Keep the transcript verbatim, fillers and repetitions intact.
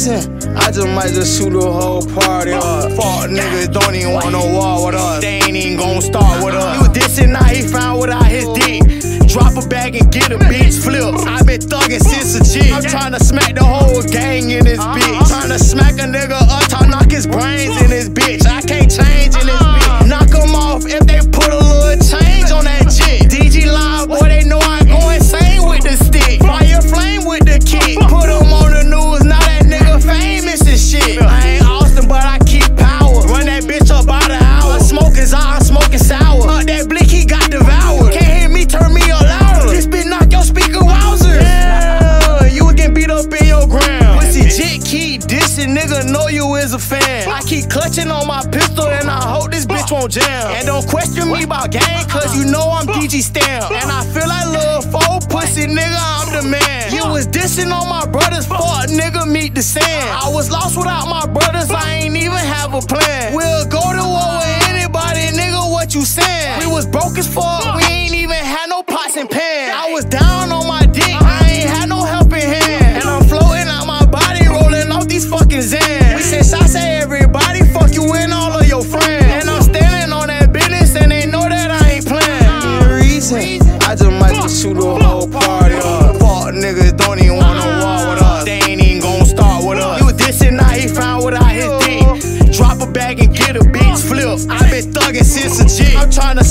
reason. I just might just shoot the whole party up. Fuck niggas don't even want no war with us. They ain't even gon' start with us. He was dissing, now he found without his dick. Drop a bag and get a bitch flip. I been thuggin' since a G. I'm tryna smack the whole gang in this bitch. Tryna smack a nigga up, try knock his brains in this bitch. I can't change in this bitch. Knock him off if they put a little change on that jit. D G Live, boy, they know I go insane with the stick. Fire flame with the kick. Put him on the news, now that nigga famous and shit. I ain't Austin, but I keep power. Run that bitch up by the hour. Smoke is hot, I'm smoking sour. Up that blick, he got devoured. Can't hear me, turn me up louder. This bitch knock your speaker wowzer. Yeah, you was getting beat up in your ground. Pussy jit keep dissing, nigga know you is a fan. I keep clutching on my pistol and I hope this bitch won't jam. And don't question me about gang, cause you know I'm D G Stamp. And I feel like little foe pussy, nigga, I'm the man. You was dissing on my brothers, fuck nigga, meet the sand. I was lost without my brothers, I ain't even have a plan. We'll go to war with anybody, nigga, what you saying? We was broke as fuck, we ain't even had no pots and pans. I was down on my dick, I ain't had no helping hand. And I'm floating out my body, rolling off these fucking Zans. We send shots at everybody, fuck you and all of your friends. And I'm standing on that business and they know that I ain't playing. Reason, I just might just shoot the whole party up. Fuck niggas don't even want no war with us. They ain't even gon' start with us. He was dissing, now he found without his dick. Drop a bag and get a bitch flip. I been thuggin' since a G. I'm tryna